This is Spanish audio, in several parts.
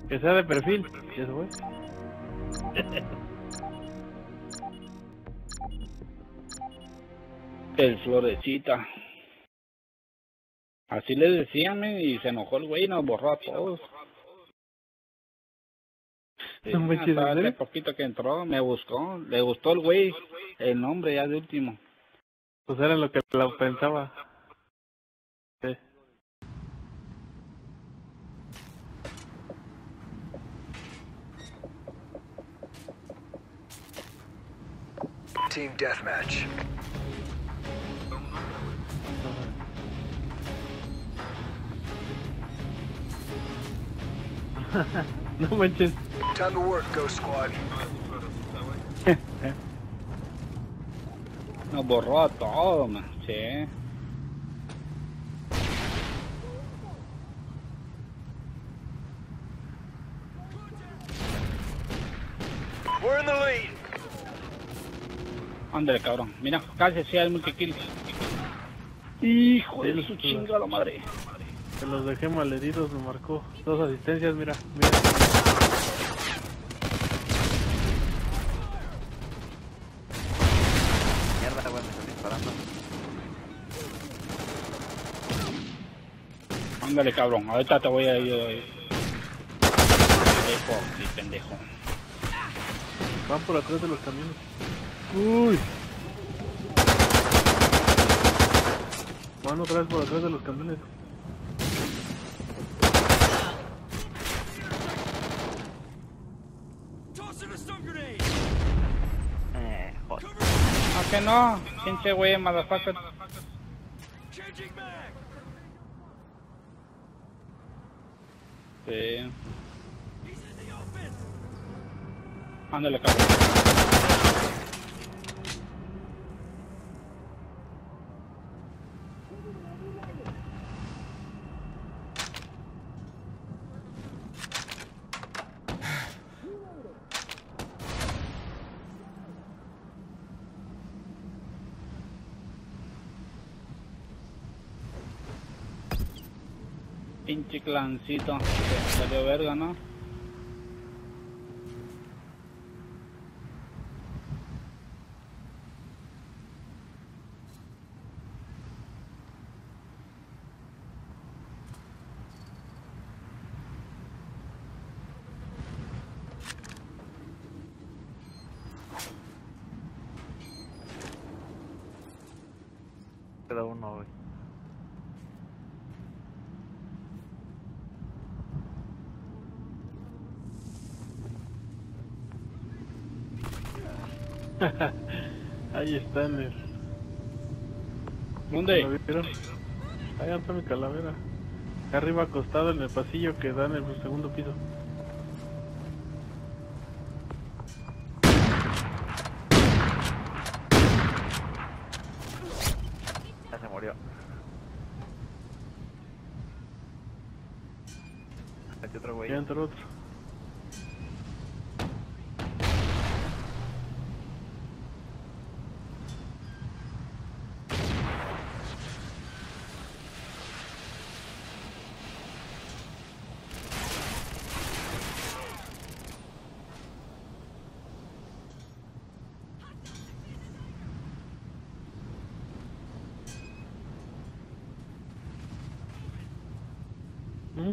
Que sea de perfil. ¿Y eso fue? El Florecita. Así le decían, y se enojó el güey y nos borró a todos. Sí, No me hasta hace chido, poquito que entró, me buscó, le gustó el güey, el nombre ya de último. Pues era lo que lo pensaba. Sí. Team Deathmatch. No manches. Time to work, Ghost Squad. Nos borró a todos, man. Sí. We're in the lead. Ándale, cabrón. Mira, casi sea el multikill. Hijo de su chingada madre. Se los dejé malheridos, me marcó. 2 asistencias, mira, mira. Mierda, güey, me están disparando. Ándale, cabrón. Ahorita te voy a ir. Pendejo. Van por atrás de los camiones. Uy. Van otra vez por atrás de los camiones. Joder. ¿A que no? Pinche güey, motherfucker. Sí. Ándale, cabrón. Pinche clancito. Salió verga, ¿no? Queda uno, güey. Ahí están. ¿Dónde? ¿Lo vieron? Ahí está mi calavera. Acá arriba acostado en el pasillo que da en el segundo piso. Ya se murió. Aquí otro güey. Ya entró otro. ¿Mm?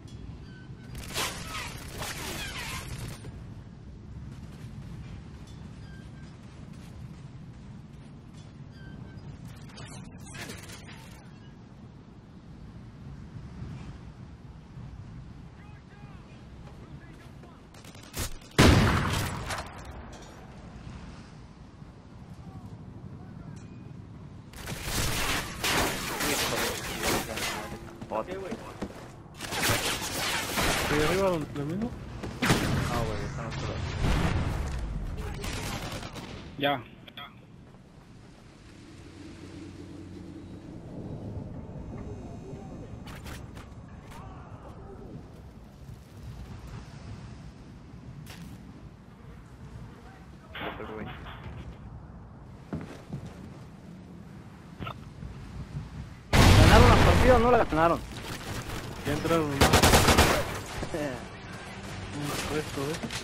¿Estoy arriba donde lo mismo? No, güey, están otros. Ya. Otro güey. ¿Ganaron la partida o no la ganaron? Ya entraron. Un resto,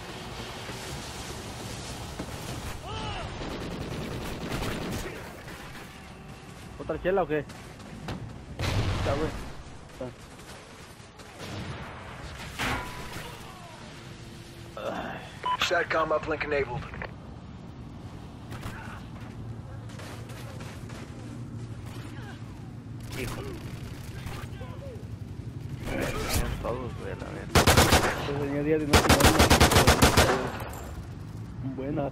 ¿Otra chela o qué? Ya, güey. SATCOM uplink enabled. Hijo. Todos, güey, a la vez. Pues venía día de noche. Buenas.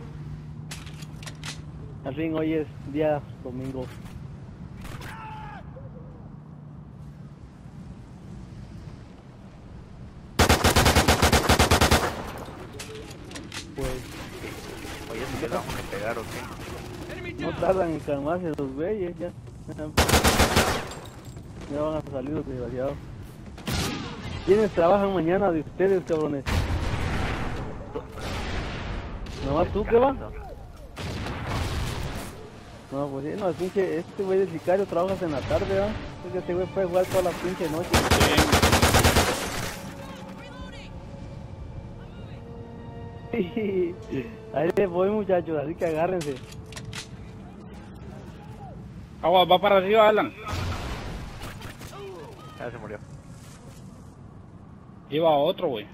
Al fin hoy es día domingo. Pues Oye, ¿sí le vamos a pegar o qué? no tardan en calmarse los güeyes ya. Ya van a salir los desgraciados. ¿Quiénes trabajan mañana de ustedes, cabrones? ¿Nomás tú qué va? No, pues sí, no, el pinche, este güey del sicario trabajas en la tarde, ¿verdad? Es que este güey puede jugar toda la pinche noche. Ahí les voy, muchachos, así que agárrense. Agua, va para arriba, Alan. Ya se murió. Iba a otro, güey.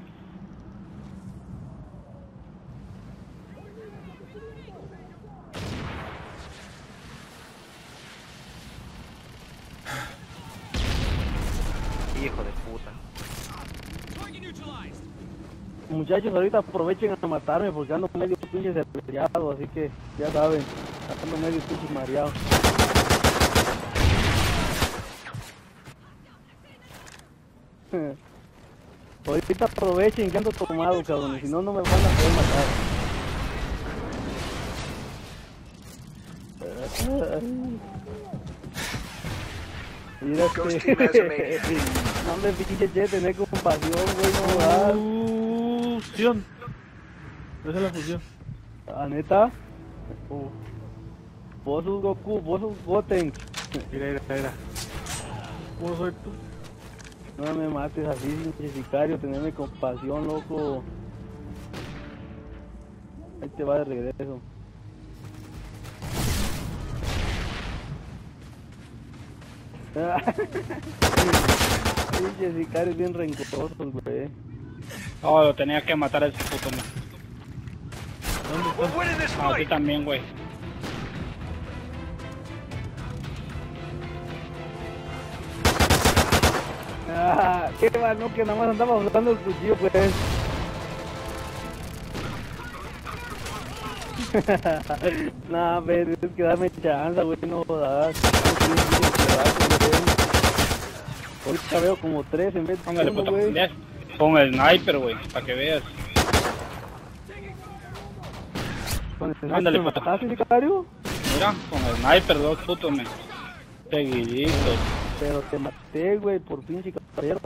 Hijo de puta. Muchachos, ahorita aprovechen a matarme porque ando medio pinche cervellado, así que ya saben, ando medio pinche mareado. Ahorita aprovechen que ando tomado, cabrones, si no, no me van a poder matar. Mira este... No me pinche che, tener compasión, güey, no va. Fusión. Esa es la fusión. ¿Ah, neta? Vos sos Goku, vos sos Goten. Mira. ¿Cómo soy tú? No me mates así, pinche sicario, tenerme compasión, loco. Ahí te va de regreso. Pinche sicarios bien rencorosos, güey. Oh, lo tenía que matar a ese puto, man. We're winning this A ti fight. también, güey. Qué bueno que nada más andaba usando el cuchillo, pues. Nah, pero es que dame chance, güey, no jodas. Ahorita veo como 3 en vez de Póngale, 1, puto. güey. Ya. Con el sniper, güey, para que veas. Con el Ándale, ¿me puto. mataste, sicario? Mira, con el sniper, dos putos, me. Seguiditos. Pero te maté, güey, por pinche caballero.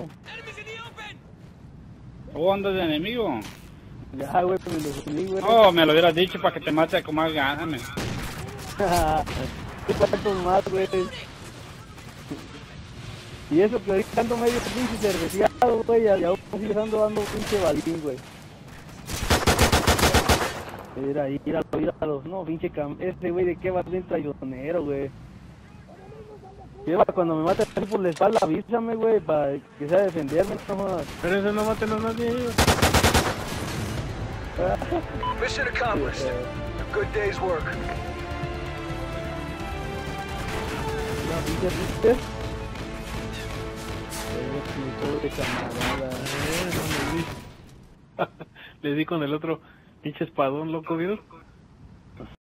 ¿Cómo andas de enemigo? Ya, güey, me lo subí, güey. Oh, me lo hubieras dicho para que te mate con más ganas, me. ¿Qué tantos más, güey? Y eso que ahorita ando medio pinche cerveciado, güey, y aún sigue ando dando pinche balín, güey. Míralo, no, pinche este güey de qué va bien traicionero, güey. Lleva cuando me mate así por la espalda, avísame, güey, para que sea defenderme, no jodas. Pero eso no maten a nadie. Mission accomplished. A good day's work. No, pinche Richter. Mi pobre camarada. No le di. Le di con el otro pinche espadón, loco, ¿vieron?